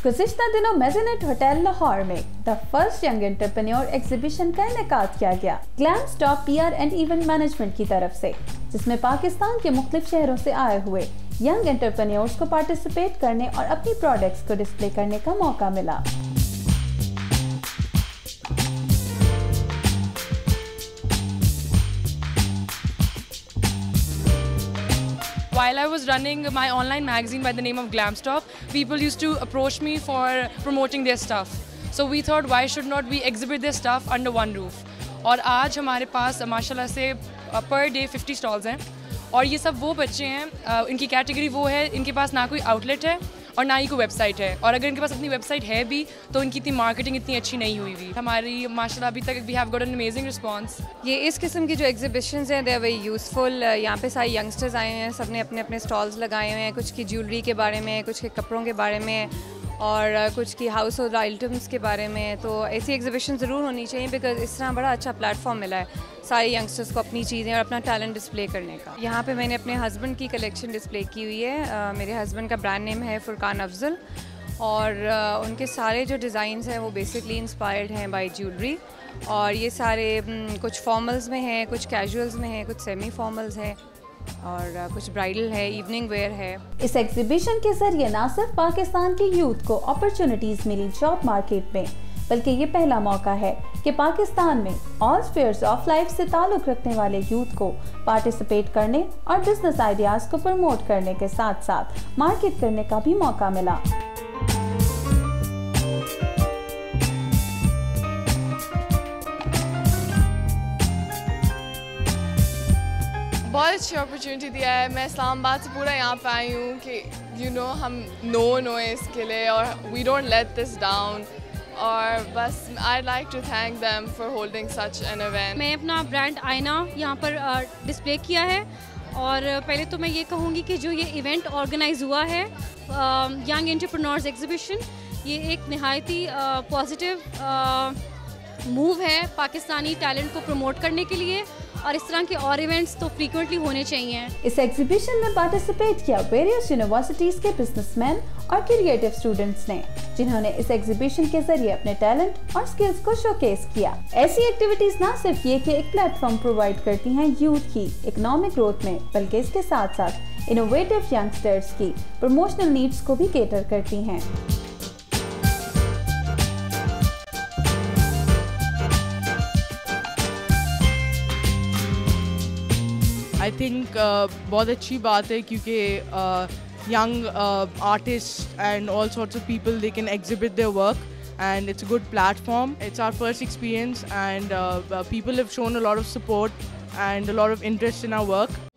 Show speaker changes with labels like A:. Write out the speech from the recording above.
A: गुज़िश्ता दिनों मेज़नेट होटल लाहौर में the first young entrepreneur exhibition का इनेकाद किया गया glam stop PR and event management की तरफ से, जिसमें पाकिस्तान के मुख्तलिफ शहरों से आए हुए यंग एंटरप्रेन्योर्स को पार्टिसिपेट करने और अपनी प्रोडक्ट्स को डिस्प्ले करने का मौका मिला।
B: While I was running my online magazine by the name of Glamstop, people used to approach me for promoting their stuff. So we thought, why should not we exhibit their stuff under one roof? और आज हमारे पास माशाल्लाह से per day 50 stalls हैं और ये सब वो बच्चे हैं, इनकी कैटेगरी वो है, इनके पास ना कोई आउटलेट है और ना ही कोई वेबसाइट है, और अगर इनके पास अपनी वेबसाइट है भी तो इनकी इतनी मार्केटिंग इतनी अच्छी नहीं हुई हुई। हमारी माशाल्लाह अभी तक we have got an amazing response.
C: ये इस किस्म की जो एग्जीबिशंस हैं दे आर वेरी यूज़फुल। यहाँ पे सारे यंगस्टर्स आए हैं, सब ने अपने अपने स्टॉल्स लगाए हुए हैं, कुछ की ज्वेलरी के बारे में, कुछ के कपड़ों के बारे में और कुछ की हाउस होल्ड आइटम्स के बारे में। तो ऐसी एग्जीबिशन ज़रूर होनी चाहिए बिकॉज इस तरह बड़ा अच्छा प्लेटफॉर्म मिला है सारे यंगस्टर्स को अपनी चीज़ें और अपना टैलेंट डिस्प्ले करने का। यहाँ पे मैंने अपने हस्बैंड की कलेक्शन डिस्प्ले की हुई है। मेरे हस्बैंड का ब्रांड नेम है फुरकान अफजल और उनके सारे जो डिज़ाइंस हैं वो बेसिकली इंस्पायर्ड हैं बाय ज्वेलरी, और ये सारे कुछ फॉर्मल्स में हैं, कुछ कैजुअल्स में हैं, कुछ सेमी फॉर्मल्स हैं और कुछ ब्राइडल है, इवनिंग वेयर है।
A: इस एग्जीबिशन के जरिए न सिर्फ पाकिस्तान के यूथ को अपॉर्चुनिटीज मिली जॉब मार्केट में, बल्कि ये पहला मौका है कि पाकिस्तान में ऑल स्फीयर्स ऑफ लाइफ से ताल्लुक रखने वाले यूथ को पार्टिसिपेट करने और बिजनेस आइडियाज को प्रमोट करने के साथ साथ मार्केट करने का भी मौका मिला।
D: बहुत अच्छी अपॉर्चुनिटी दिया है। मैं इस्लामाबाद से पूरा यहाँ पे आई हूँ कि हम नोन हो इसके लिए और we don't let this down, और बस I like to thank them for holding such an event.
E: मैं अपना ब्रांड आईना यहाँ पर डिस्प्ले किया है और पहले तो मैं ये कहूँगी कि जो ये इवेंट ऑर्गेनाइज हुआ है यंग एंटरप्रेन्योर्स एग्जीबिशन, ये एक नहायती पॉजिटिव मूव है पाकिस्तानी टैलेंट को प्रमोट करने के लिए, और इस तरह के और इवेंट्स तो फ्रीक्वेंटली होने चाहिए।
A: इस एग्जीबिशन में पार्टिसिपेट किया वेरियस यूनिवर्सिटीज के बिजनेसमैन और क्रिएटिव स्टूडेंट्स ने, जिन्होंने इस एग्जीबिशन के जरिए अपने टैलेंट और स्किल्स को शोकेस किया। ऐसी एक्टिविटीज न सिर्फ ये कि एक प्लेटफॉर्म प्रोवाइड करती हैं यूथ की इकोनॉमिक ग्रोथ में, बल्कि इसके साथ साथ इनोवेटिव यंगस्टर्स की प्रमोशनल नीड्स को भी केटर करती हैं।
F: आई थिंक बहुत अच्छी बात है क्योंकि young artists and all sorts of people, they can exhibit their work and it's a good platform. It's our first experience and people have shown a lot of support and a lot of interest in our work.